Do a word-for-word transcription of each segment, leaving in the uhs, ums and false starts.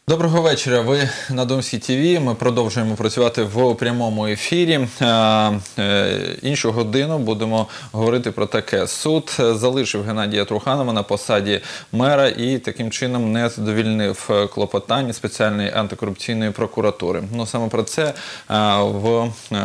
Доброго вечора. Ви на Домській ТВ. Ми продовжуємо працювати в прямому ефірі. Іншу годину будемо говорити про таке. Суд залишив Геннадія Труханова на посаді мера і таким чином не задовільнив клопотання спеціальної антикорупційної прокуратури. Ну, саме про це в...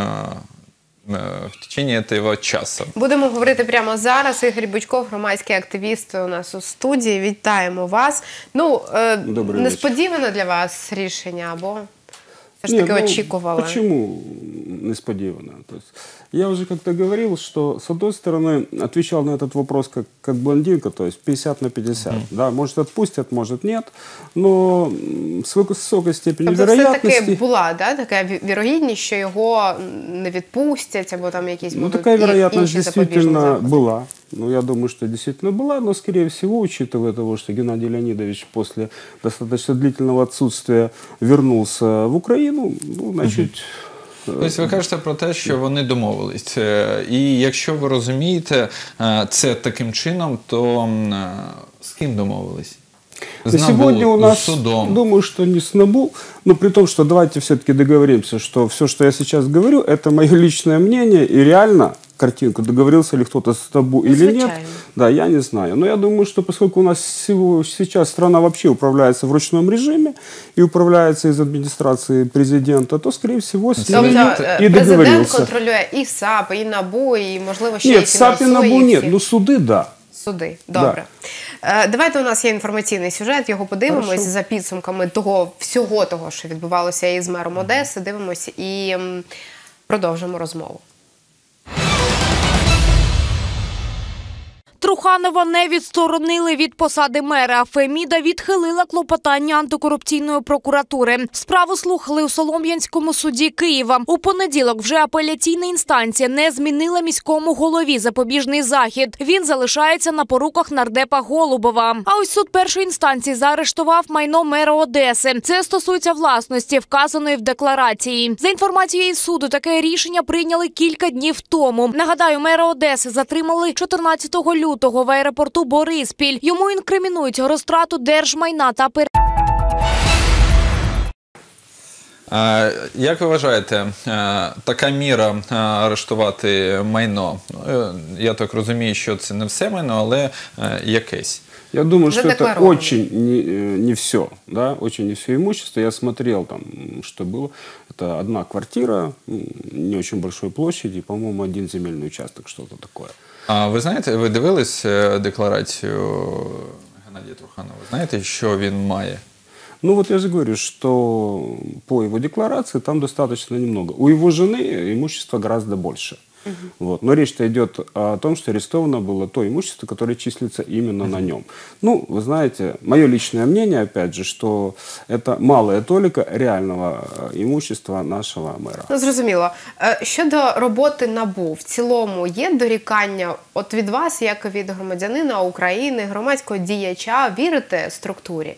в течение цього часу. Будемо говорити прямо зараз. Ігор Бучков, громадський активіст, у нас у студії. Вітаємо вас. Ну, е, несподівано для вас рішення, або все ж таки Нет, ну, очікували? Почему несподівано? То есть, я уже как-то говорил, что с одной стороны отвечал на этот вопрос как, как блондинка, то есть пятьдесят на пятьдесят. Mm. Да, может отпустят, может нет, но с высокой степенью тобто вероятности... все-таки була, да, така вірогідність, що його не відпустять, або там якісь ну, будуть такая вероятность інші действительно заходи? была. Ну, я думаю, что действительно была, но, скорее всего, учитывая того, что Геннадий Леонидович после достаточно длительного отсутствия вернулся в Украину, ну, значит... Тобто ви кажете про те, що вони домовились. І якщо ви розумієте це таким чином, то з ким домовились? С НАБУ, сегодня у нас, судом. Думаю, что не с НАБУ, но при том, что давайте все-таки договоримся, что все, что я сейчас говорю, это мое личное мнение, и реально картинку, договорился ли кто-то с НАБУ ну, или нет, да, я не знаю. Но я думаю, что поскольку у нас всего, сейчас страна вообще управляется в ручном режиме и управляется из администрации президента, то, скорее всего, с ними и договорился. Президент контролює і САП, і НАБУ, і, можливо, ще нет, САП и НАБУ нет, но суды, да. Суди, добре. Да. Давайте, у нас є інформаційний сюжет, його подивимось. Хорошо. За підсумками того, всього того, що відбувалося із мером Одеси, дивимось і продовжимо розмову. Труханова не відсторонили від посади мера. Феміда відхилила клопотання антикорупційної прокуратури. Справу слухали у Солом'янському суді Києва. У понеділок вже апеляційна інстанція не змінила міському голові запобіжний захід. Він залишається на поруках нардепа Голубова. А ось суд першої інстанції заарештував майно мера Одеси. Це стосується власності, вказаної в декларації. За інформацією із суду, таке рішення прийняли кілька днів тому. Нагадаю, мера Одеси затримали чотирнадцятого лютого в аеропорту Бориспіль. Йому інкримінують розтрату держмайна та пер... Як ви вважаєте, така міра арештувати майно, я так розумію, що це не все майно, але якесь? Я думаю, что это очень не, не все, да, очень не все имущество. Я смотрел там, что было. Это одна квартира, не очень большой площади, по-моему, один земельный участок, что-то такое. А ви знаєте, ви дивились декларацію Геннадія Труханова? Знаєте, що він має? Ну вот я же говорю, что по его декларации там достаточно немного. У его жены имущество гораздо больше. Uh-huh. Вот. Но речь-то идет о том, что арестовано было то имущество, которое числится именно uh-huh. на нем. Ну, вы знаете, мое личное мнение, опять же, что это малая толика реального имущества нашего мэра. Ну, зрозуміло. Щодо роботи НАБУ, в цілому є дорікання от від вас, як від громадянина України, громадського діяча, вірите структурі?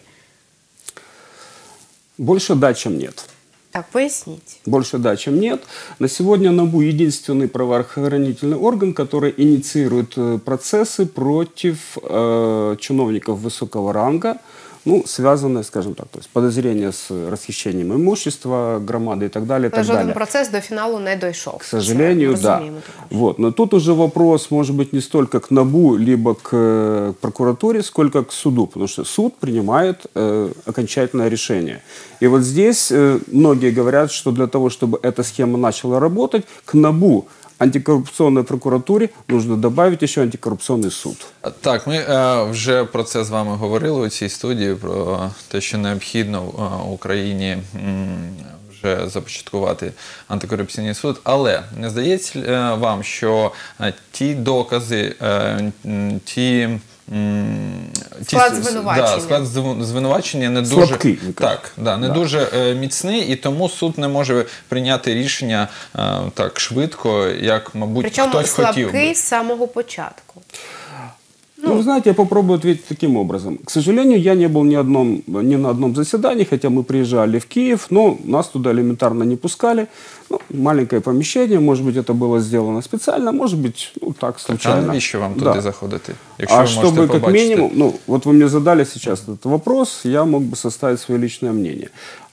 Больше да, чем нет. Так, пояснить. Больше да, чем нет. На сегодня НАБУ единственный правоохранительный орган, который инициирует процессы против э, чиновников высокого ранга, ну, связанные, скажем так, то есть подозрения с расхищением имущества, громады и так далее. Так жоден далее. процесс до финалу не дошел. К сожалению, Все, да. Вот. Но тут уже вопрос, может быть, не столько к НАБУ, либо к прокуратуре, сколько к суду, потому что суд принимает э, окончательное решение. И вот здесь э, многие говорят, что для того, чтобы эта схема начала работать, к НАБУ, антикоррупционной прокуратуре нужно добавить еще антикоррупционный суд. Так, ми е, вже про це з вами говорили у цій студії, про те, що необхідно в Україні м, вже започаткувати антикорупційний суд. Але не здається е, вам, що е, ті докази, е, ті... Склад звинувачення. Да, склад звинувачення не дуже, Слабкий, так, да, не да. дуже е, міцний, і тому суд не може прийняти рішення е, так швидко, як, мабуть, Причому хтось хотів би. Причому слабкий з самого початку. Ну, вы знаете, я попробую ответить таким образом. К сожалению, я не был ни, одном, ни на одном заседании, хотя мы приезжали в Киев, но нас туда элементарно не пускали. Ну, маленькое помещение, может быть, это было сделано специально, может быть, ну, так, случайно. А навіщо вам туди да. заходити? А чтобы, как минимум, ну, вот вы мне задали сейчас этот вопрос, я мог бы составить свое личное мнение.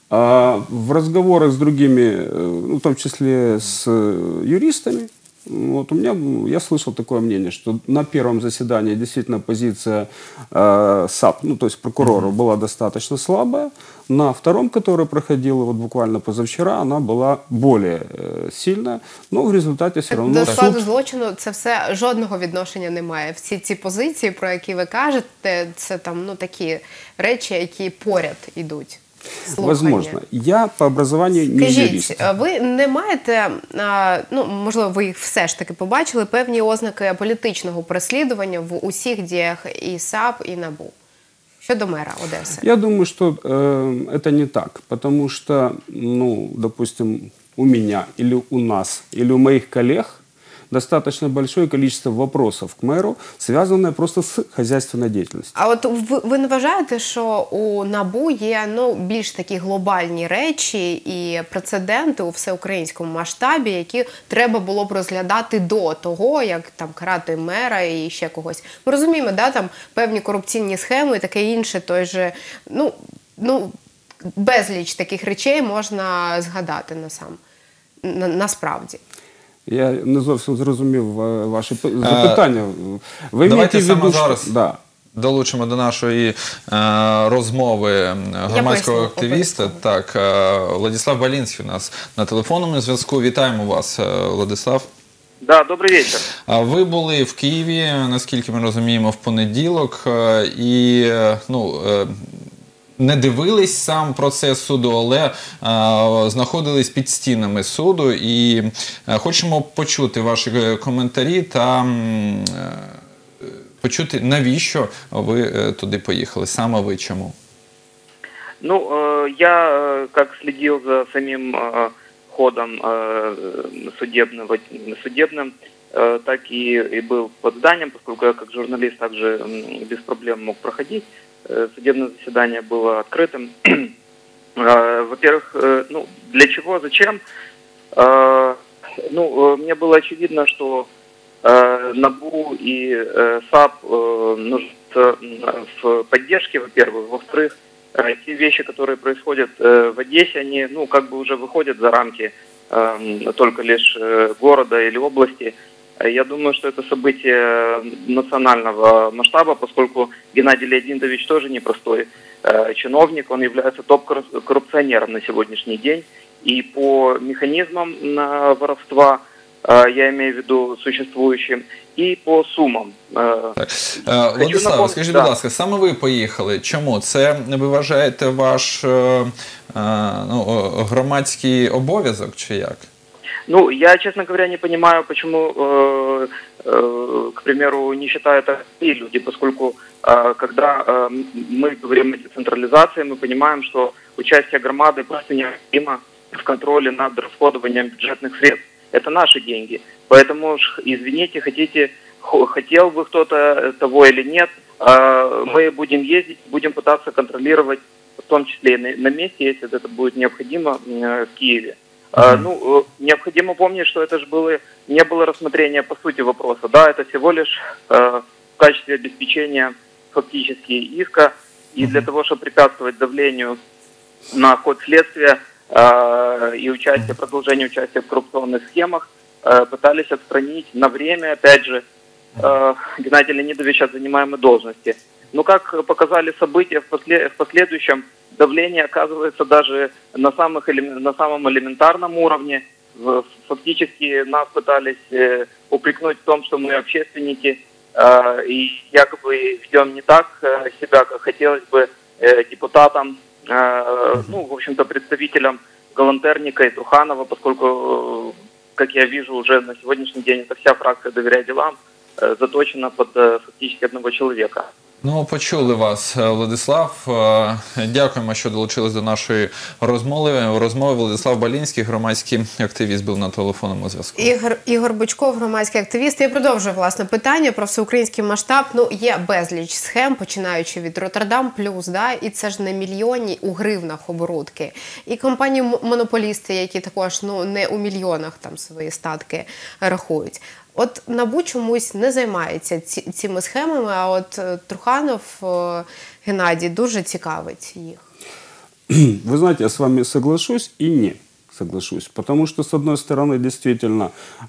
А в разговорах с другими, ну, в том числе с юристами, вот у меня, я слышал такое мнение, что на первом заседании действительно позиция э, САП, ну то есть прокурора, mm-hmm. была достаточно слабая. На втором, который проходил вот буквально позавчера, она была более э, сильная, но в результаті все равно... До складу злочину це все жодного відношення не має. Всі ці позиції, про які ви кажете, це там, ну, такі речі, які поряд ідуть. Слухання. Возможно. Я по образованию не Скажіть, юрист. ви не маєте, ну, можливо, ви їх все ж таки побачили, певні ознаки політичного переслідування в усіх діях і САП, і НАБУ? Щодо мэра Одессы. Я думаю, что э, это не так, потому что, ну, допустим, у меня или у нас, или у моих коллег достаточно большое количество вопросов к мэру, связанное просто с хозяйственной деятельностью. А от ви, ви не вважаєте, що у НАБУ є, ну, більш такі глобальні речі і прецеденти у всеукраїнському масштабі, які треба було б розглядати до того, як там карати мера і ще когось? Ми розуміємо, да, там певні корупційні схеми і таке інше, той же, ну, ну, безліч таких речей можна згадати насам, на, насправді. Я не зовсім зрозумів ваше запитання. Ви Давайте саме виду, зараз що... да. долучимо до нашої е, розмови громадського Я активіста. Так, е, Владислав Балінський у нас на телефонному зв'язку. Вітаємо вас, Владислав. Да, добрий вечір. Ви були в Києві, наскільки ми розуміємо, в понеділок. І, ну, не дивились сам процес суду, але а, знаходились під стінами суду. І а, хочемо почути ваші коментарі та м, почути, навіщо ви туди поїхали, саме ви, чому? Ну, э, я э, как следил за самим э, ходом э, судебного, судебным, э, так и, и был под зданием, поскольку я как журналист также э, без проблем мог проходить. Судебное заседание было открытым. Во-первых, ну, для чего, зачем? Ну, мне было очевидно, что НАБУ и САП нуждаются в поддержке, во-первых. Во-вторых, те вещи, которые происходят в Одессе, они, ну, как бы уже выходят за рамки только лишь города или области. Я думаю, что это событие национального масштаба, поскольку Геннадий Леонидович тоже непростой э, чиновник, он является топ-коррупционером на сегодняшний день. И по механизмам э, воровства, э, я имею в виду существующим, і по сумам. Так. Владислав, скажіть, да. будь ласка, саме ви поїхали. Чому? Це, ви вважаєте, ваш е, ну, громадський обов'язок чи як? Ну, я, честно говоря, не понимаю, почему, э, э, к примеру, не считают это и люди, поскольку, э, когда э, мы говорим о децентрализации, мы понимаем, что участие громады просто необходимо в контроле над расходованием бюджетных средств. Это наши деньги. Поэтому, извините, хотите, хотел бы кто-то того или нет, э, мы будем ездить, будем пытаться контролировать, в том числе и на, на месте, если это будет необходимо, э, в Киеве. Uh-huh. Ну, необходимо помнить, что это же было, не было рассмотрения по сути вопроса. Да, это всего лишь э, в качестве обеспечения фактически иска. И uh-huh. для того, чтобы препятствовать давлению на ход следствия э, и участие, продолжение участия в коррупционных схемах, э, пытались отстранить на время, опять же, э, Геннадия Леонидовича от занимаемой должности. Но как показали события в, после, в последующем, давление оказывается даже на, самых, на самом элементарном уровне. Фактически нас пытались э, упрекнуть в том, что мы общественники э, и якобы ведем не так э, себя, как хотелось бы э, депутатам, э, ну, в общем-то, представителям Галантерника и Труханова, поскольку, э, как я вижу, уже на сегодняшний день эта вся фракция «Доверяй делам» э, заточена под э, фактически одного человека. Ну, почули вас, Владислав. Дякуємо, що долучились до нашої розмови. Розмови Владислав Балінський, громадський активіст, був на телефонному зв'язку. Ігор, Ігор Бучков, громадський активіст. Я продовжую, власне, питання про всеукраїнський масштаб. Ну, є безліч схем, починаючи від Роттердам плюс, да, і це ж не мільйонні у гривнах оборудки. І компанії-монополісти, які також, ну, не у мільйонах там свої статки рахують. От НАБУ чомусь не займається ці, цими схемами, а от Труханов Геннадій дуже цікавить їх. Вы знаете, я с вами соглашусь и не соглашусь. Потому что, с одной стороны, действительно,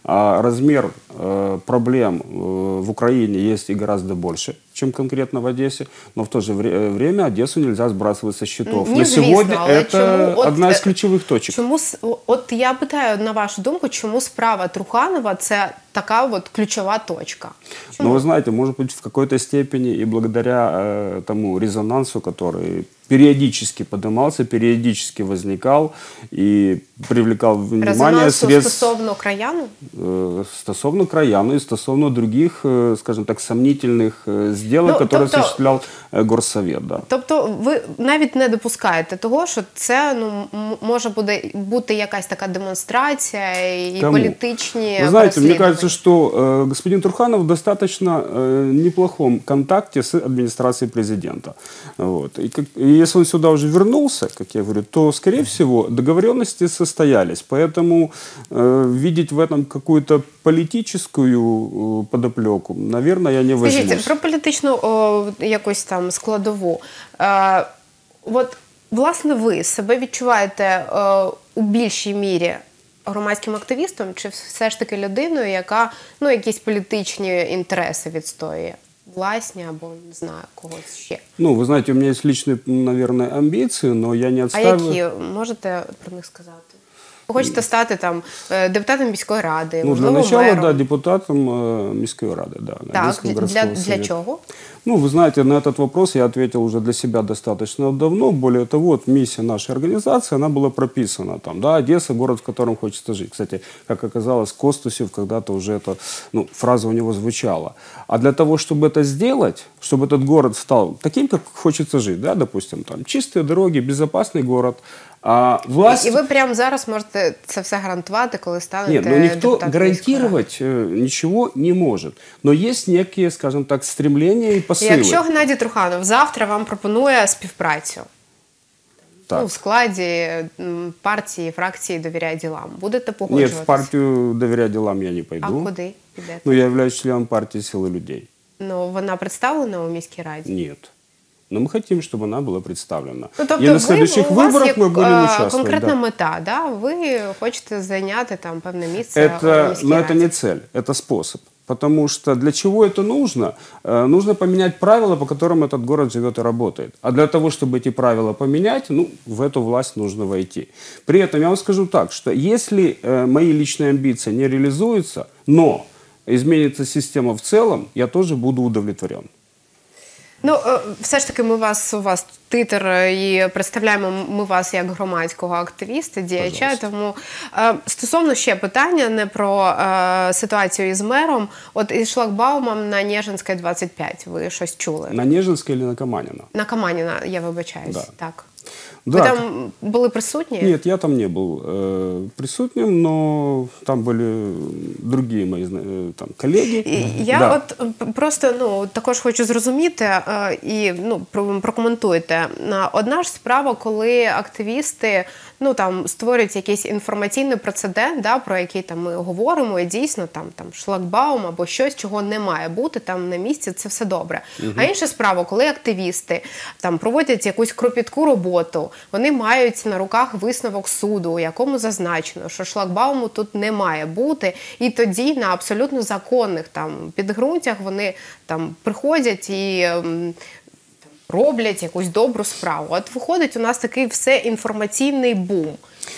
размер проблем в Украине есть и гораздо больше, чем конкретно в Одессе. Но в то же время Одессу нельзя сбрасывать со счетов. Не, на сегодня звісно, это чому, одна от, из ключевых точек. Чому, от я питаю, на вашу думку, чому справа Труханова – це така от ключова точка? Чому? Ну, вы знаете, может быть, в какой-то степени и благодаря э, тому резонансу, который периодически поднимался, периодически возникал и привлекал внимание Резонансу средств... стосовно краяну? Э, стосовно краяну и стосовно других, э, скажем так, сомнительных э, сделок, Ну, которые тобто- осуществлял э, Горсовет. Да. Тобто ви навіть не допускаєте того, що це, ну, м- може буде бути якась така демонстрація і Кому? політичні Вы знаете, мне переслідування? кажется, что э, господин Труханов в достаточно э, неплохом контакте с администрацией президента. Вот. И, как, и если он сюда уже вернулся, как я говорю, то, скорее всего, договоренности состоялись. Поэтому э, видеть в этом какую-то политическую э, подоплеку, наверное, я не возьмусь. Скажіть, про політичну о, якусь там складову. Е, от, власне, ви себе відчуваєте е, у більшій мірі громадським активістом чи все ж таки людиною, яка, ну, якісь політичні інтереси відстоює? Власні або, не знаю, когось ще. Ну, вы знаете, у меня есть личные, наверное, амбиции, но я не А отстаиваю... які? Можете про них сказати? Ви хочете стати там е, депутатом міської ради, Ну, для можливо, начала, мером? да, депутатом э, Міської ради, да. Так, Одесского для, городского для совета. чого? Ну, вы знаете, на этот вопрос я ответил уже для себя достаточно давно. Более того, вот миссия нашей организации, она была прописана там, да, Одесса, город, в котором хочется жить. Кстати, как оказалось, Костусев когда-то уже эта, ну, фраза у него звучала. А для того, чтобы это сделать, чтобы этот город стал таким, как хочется жить, да, допустим, там, чистые дороги, безопасный город, а власть... І ви прямо зараз можете це все гарантувати, коли станете Нет, но никто депутатом міської ради? гарантировать э, ничего не может. Но есть некие, скажем так, стремления и посылы. Якщо Геннадій Труханов завтра вам пропонує співпрацю, Так. ну, в складі м, партії, фракції «Довіряй ділам», будете Нет, погоджуватися? в партию «Доверять делам» я не А пойду. куди підете? Но я являюсь членом партии «Силы людей». Ну, вона представлена у міській раді? Нет. Но мы хотим, чтобы она была представлена. Ну, тобто и на ви, следующих у вас выборах є мы будем е, участвовать. конкретна Да. мета, да? Ви хочете зайняти там певне місце у Это, міській но раді. это не цель, это способ. Потому что для чего это нужно? Э, нужно поменять правила, по которым этот город живет и работает. А для того, чтобы эти правила поменять, ну, в эту власть нужно войти. При этом я вам скажу так, что если э, мои личные амбиции не реализуются, но изменится система в целом, я тоже буду удовлетворен. Ну, е, все ж таки, ми вас, у вас титр, е, і представляємо ми вас як громадського активіста, діяча. Пожалуйста. Тому е, стосовно ще питання не про е, ситуацію із мером. От із шлагбаумом на Нежинській двадцять п'ять ви щось чули? На Нежинской или на Каманина? На Каманіна, я вибачаюсь. Да. Так. Да. Ви там були присутні? Нет, я там не был э, присутним, но там были другие мои э, там, коллеги. І Я Да. от п- просто ну також хочу зрозуміти е, і ну про- прокоментуйте. Е, Одна ж справа, коли активісти ну там створюють якийсь інформаційний прецедент, да, про який там ми говоримо, і дійсно там там шлагбаум або щось, чого не має бути там на місці, це все добре. А інша справа, коли активісти там проводять якусь кропітку роботу, вони мають на руках висновок суду, у якому зазначено, що шлагбауму тут не має бути, і тоді на абсолютно законних там підґрунтях вони там приходять і ем, роблять якусь добру справу. От виходить у нас такий все інформаційний бум.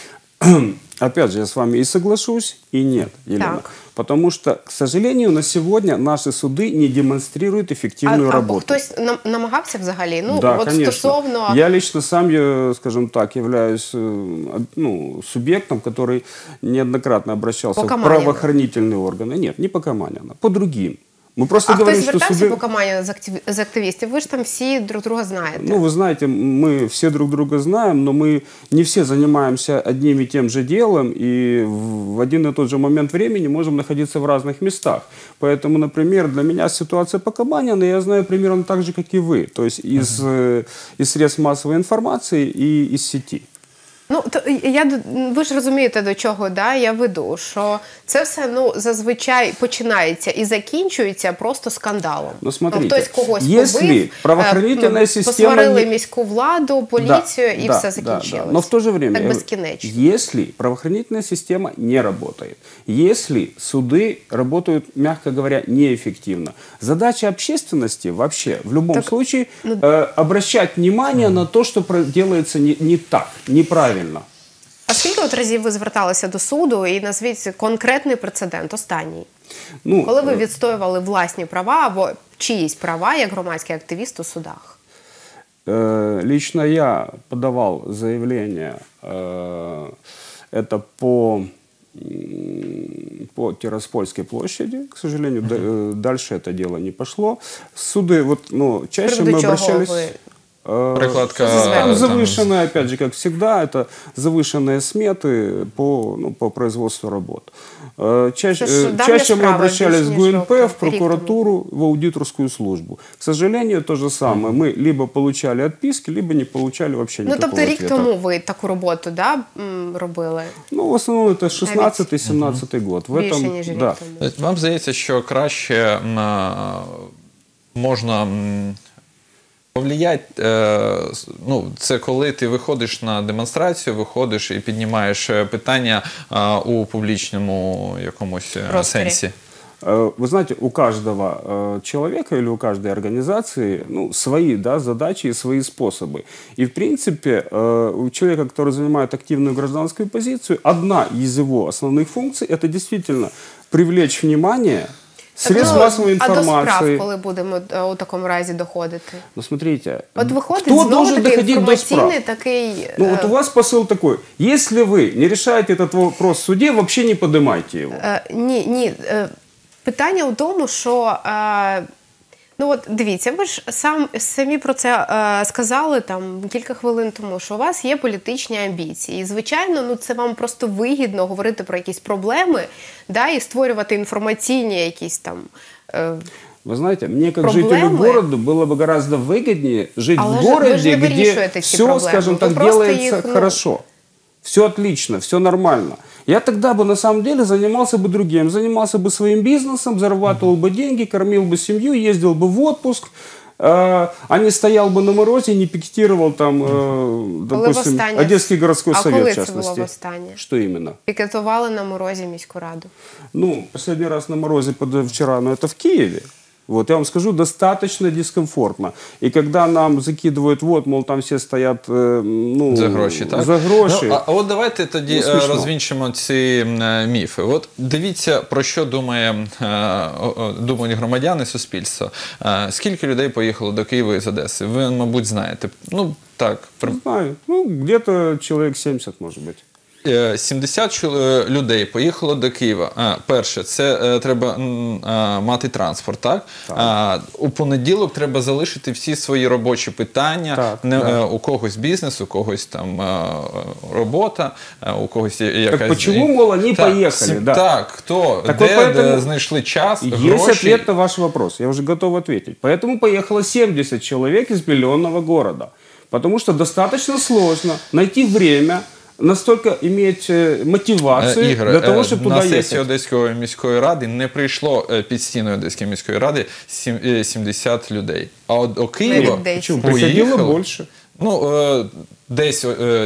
Опять же, я с вами и соглашусь, и нет, Елена. Так. Потому что, к сожалению, на сегодня наши суды не демонстрируют А, эффективную а работу. хтось нам- намагався взагалі? Ну, Да, от конечно. стосовно... Я лично сам, я, скажем так, являюсь э, ну, субъектом, который неоднократно обращался По в Каманину. правоохранительные органы. Нет, не по Каманину, по другим. Мы просто а говорим, хтось что звертався суды... по команді з, актив... з активістів? Ви ж там всі друг друга знаєте. Ну, вы знаете, мы все друг друга знаем, но мы не все занимаемся одним и тем же делом, и в один и тот же момент времени можем находиться в разных местах. Поэтому, например, для меня ситуация по Кабанину, я знаю примерно так же, как и вы. То есть из, uh-huh. из средств массовой информации и из сети. Ну, то я, ви ж розумієте, до чого, да, я веду, що це все, ну, зазвичай починається і закінчується просто скандалом. Ну, смотрите, хтось когось побив, правоохранительная система... посварили міську владу, поліцію, да, і да, все закінчилось. Да, да. Но в то же время, так бесконечно. Если правоохранительная система не работает, если суды работают, мягко говоря, неэффективно, задача общественности вообще в любом так, случае ну... э, обращать внимание mm. на то, что делается не, не так, неправильно. А скільки от разів ви зверталися до суду і назвіть конкретний прецедент, останній? Ну, коли ви відстоювали власні права або чиїсь права як громадський активіст у судах? Э, лично я подавал заявление, э, это по, по Тираспольской площади, к сожалению, mm-hmm. дальше это дело не пошло. Суды, вот, ну, чаще мы обращались... Вы... Прикладка там завышенная, опять же, как всегда, это завышенные сметы по, ну, по производству работ. Чаще, чаще мы обращались в ГУНП, в прокуратуру, в аудиторскую службу. К сожалению, то же самое. Мы либо получали отписки, либо не получали вообще никакого ответа. Ну, тобто рік тому ви таку роботу, да, робили? Ну, в основному це шістнадцятий-сімнадцятий год. В Більше, этом, ніж рік да. тому. Вам здається, що краще можна... Повлиять, ну, це коли ти виходиш на демонстрацію, виходиш і піднімаєш питання у публічному якомусь сенсі. Вы знаете, у каждого человека или у каждой организации, ну, свои, да, задачи и свои способы. И, в принципе, у человека, который занимает активную гражданскую позицию, одна из его основных функций – это действительно привлечь внимание средств ну, массовой информации. А до справ, коли будемо у такому разі доходити? Ну, смотрите, от виходить, кто должен доходить до справ? Такий, ну, вот у вас посыл такой, если вы не решаете этот вопрос в суде, вообще не поднимайте его. Е, ні, ні. Е, питання у тому, що... Е, ну от дивіться, ви ж сам, самі про це е, сказали там кілька хвилин тому, що у вас є політичні амбіції. І, звичайно, ну, це вам просто вигідно говорити про якісь проблеми, да, і створювати інформаційні якісь там е, Вы знаете, мне как проблемы, жителю города было бы гораздо выгоднее жить в городе, где все, проблемы. скажем Вы так, делается их, ну... хорошо. Все отлично, все нормально. Я тогда бы на самом деле занимался бы другим. Занимался бы своим бизнесом, зарабатывал бы деньги, кормил бы семью, ездил бы в отпуск, э, а не стоял бы на морозе, не пикетировал там, э, допустим, Одесский городской а совет, коли в частности. це було востаннє? Что именно? Пікетували на морозі міську раду. Ну, последний раз на морозе вчера, но это в Киеве. Вот, я вам скажу, достаточно дискомфортно. И когда нам закидывают, вот, мол, там все стоять, ну, за гроші, так? За гроші. Ну, а, а от давайте тоді ну, розвінчимо ці е, міфи. От дивіться, про що думає, е, думають громадяни, суспільство. Е, скільки людей поїхало до Києва із Одеси? Ви, мабуть, знаєте. Ну, так. При... Знаю. Ну, где-то чоловік сімдесят, може бути. сімдесят людей поїхало до Києва. Перше, це треба мати транспорт, так? так? У понеділок треба залишити всі свої робочі питання. Так, Не, так. У когось бізнес, у когось там робота, у когось якась... Так почему, мол, они так, поехали? Да. Так, хто? Так де, вот поэтому... де знайшли час, Есть гроші? Есть ответ на ваш вопрос, я уже готов ответить. Поэтому поехало семьдесят человек из миллионного города. Потому что достаточно сложно найти время, настолько иметь мотивацію Ігор, для того, щоб туди їхати. На сесії Одеської міської ради не прийшло під стіною Одеської міської ради сімдесят людей. А от до Києва приходило більше. Ну, десь,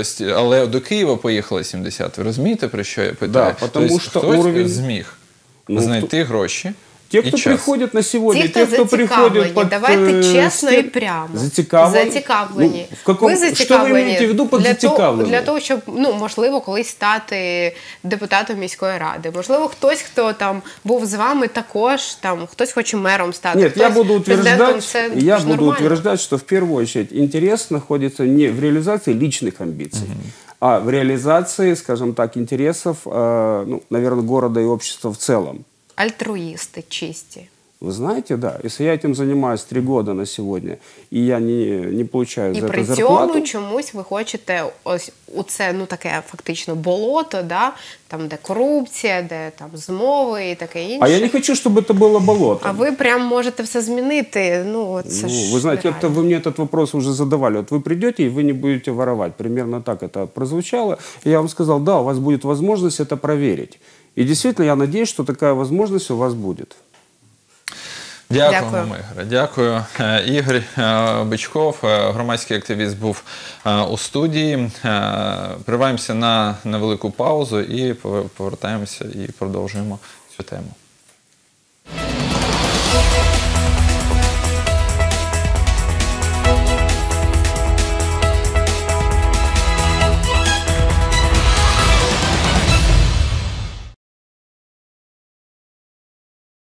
але до Києва поїхало сімдесят. Ви розумієте, про що я питаю? Да, потому тобто, що хтось уровень... зміг ну, знайти гроші. Те, кто приходят на сегодня, те, те, кто приходят под... Давайте честно и прямо. Зацікавлені. Зацікавлені. Ну, в каком... Ви зацікавлені. Що ви маєте в виду під зацікавлені? Для того, щоб, ну, можливо, колись стати депутатом міської ради. Можливо, хтось, хто там був з вами також, там, хтось хоче мером стати. Нет, я буду утверждать, це я буду нормально. утверждать, что в первую очередь интерес находится не в реализации личных амбиций, угу. а в реализации, скажем так, интересов, э, ну, наверное, города и общества в целом. Альтруисты чисті. Вы знаете, да, если я этим занимаюсь три года на сегодня, и я не, не получаю І за при это зарплату... цьому чомусь ви хочете ось у це, ну, таке фактично болото, да? Там, де корупція, де там змови і таке інше. А я не хочу, чтобы это было болото. А ви прям можете все змінити. Ну, це Ну, ж вы знаете, нереально. это вы мне этот вопрос уже задавали. Вот вы придете, и вы не будете воровать. Примерно так это прозвучало. И я вам сказал, да, у вас будет возможность это проверить. И действительно, я надеюсь, что такая возможность у вас будет. Дякуємо, Дякую. Ігоре. Дякую. Е, Ігор е, Бичков, е, громадський активіст, був е, у студії. Е, Приваємося на невелику паузу і повертаємося і продовжуємо цю тему.